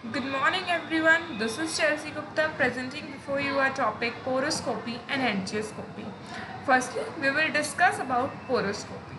Good morning everyone, this is Chelsea Gupta presenting before you our topic poroscopy and angioscopy. Firstly, we will discuss about poroscopy.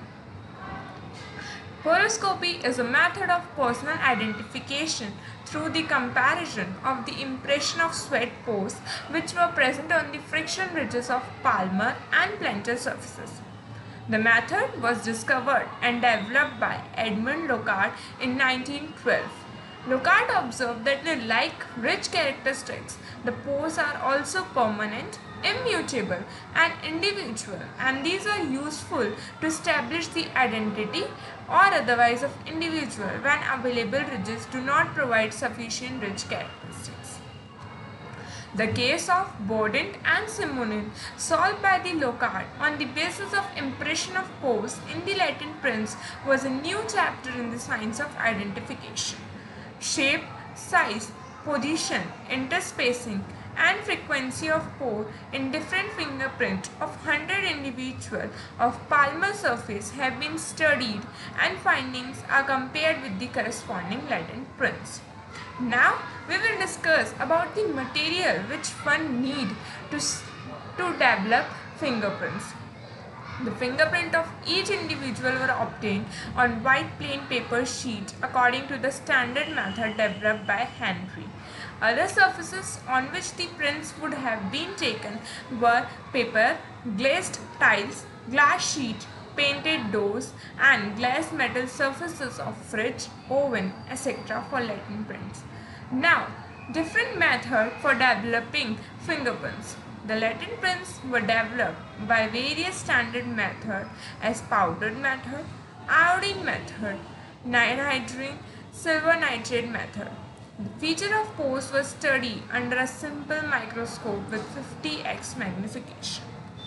Poroscopy is a method of personal identification through the comparison of the impression of sweat pores which were present on the friction ridges of palmar and plantar surfaces. The method was discovered and developed by Edmund Locard in 1912. Locard observed that like ridge characteristics, the pores are also permanent, immutable and individual, and these are useful to establish the identity or otherwise of individual when available ridges do not provide sufficient ridge characteristics. The case of Bodin and Simonin, solved by the Locard on the basis of impression of pores in the Latin prints, was a new chapter in the science of identification. Shape, size, position, interspacing, and frequency of pore in different fingerprints of 100 individual of palmar surface have been studied and findings are compared with the corresponding Latin prints. Now we will discuss about the material which one need to develop fingerprints. The fingerprint of each individual were obtained on white plain paper sheet according to the standard method developed by Henry. Other surfaces on which the prints would have been taken were paper, glazed tiles, glass sheet, painted doors, and glass metal surfaces of fridge, oven, etc. for Latin prints. Now, different method for developing fingerprints. The Latin prints were developed by various standard methods as powdered method, iodine method, anhydrine, silver nitrate method. The feature of pores was studied under a simple microscope with 50x magnification.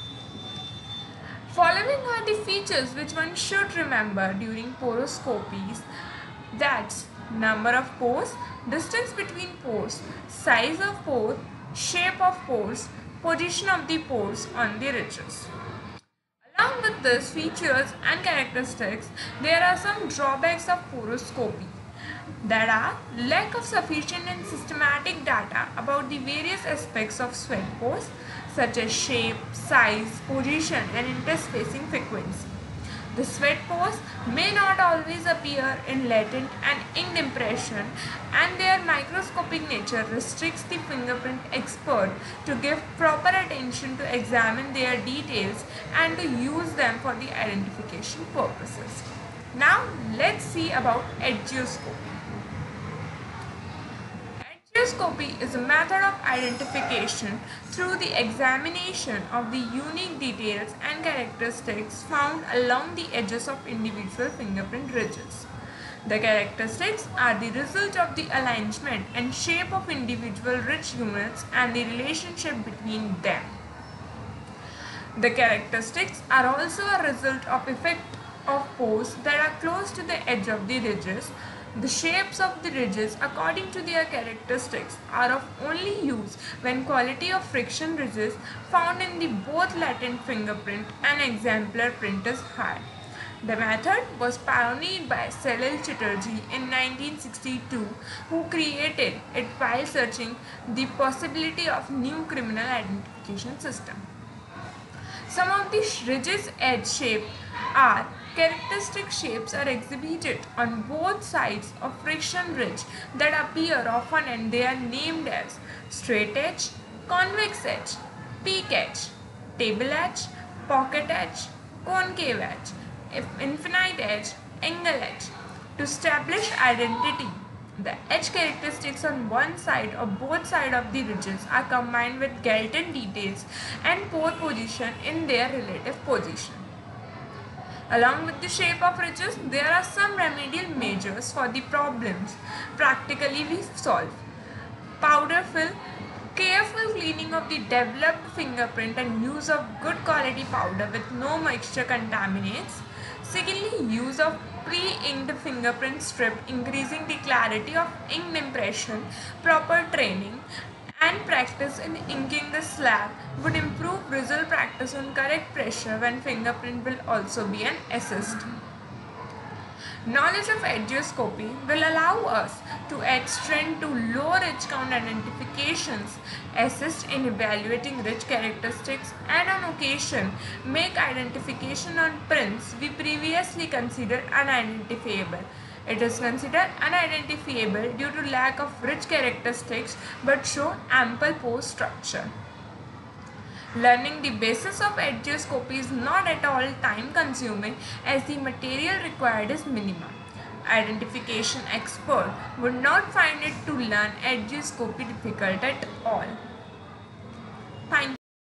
Following are the features which one should remember during poroscopies. That's number of pores, distance between pores, size of pore, shape of pores, position of the pores on the ridges. Along with these features and characteristics, there are some drawbacks of poroscopy. There are lack of sufficient and systematic data about the various aspects of sweat pores such as shape, size, position and interspacing frequency. The sweat pores may not always appear in latent and inked impression, and their microscopic nature restricts the fingerprint expert to give proper attention to examine their details and to use them for the identification purposes. Now let's see about edgeoscopy. Angioscopy is a method of identification through the examination of the unique details and characteristics found along the edges of individual fingerprint ridges. The characteristics are the result of the alignment and shape of individual ridge units and the relationship between them. The characteristics are also a result of effect of pores that are close to the edge of the ridges. The shapes of the ridges according to their characteristics are of only use when quality of friction ridges found in the both latent fingerprint and exemplar print is high. The method was pioneered by Salil Chatterjee in 1962, who created it while searching the possibility of new criminal identification system. Some of the ridges edge shape are characteristic shapes are exhibited on both sides of friction ridge that appear often and they are named as straight edge, convex edge, peak edge, table edge, pocket edge, concave edge, infinite edge, angle edge. To establish identity, the edge characteristics on one side or both sides of the ridges are combined with Galton details and pore position in their relative position. Along with the shape of ridges, there are some remedial measures for the problems practically we solve. Powder fill, careful cleaning of the developed fingerprint and use of good quality powder with no moisture contaminates. Secondly, use of pre-inked fingerprint strip increasing the clarity of inked impression. Proper training and practice in inking the slab would improve result practice on correct pressure when fingerprint will also be an assist. Knowledge of edgeoscopy will allow us to extend to low ridge count identifications, assist in evaluating ridge characteristics, and on occasion make identification on prints we previously considered unidentifiable. It is considered unidentifiable due to lack of ridge characteristics but show ample post structure. Learning the basis of edgeoscopy is not at all time consuming as the material required is minimal. Identification expert would not find it to learn edgeoscopy difficult at all. Thank you.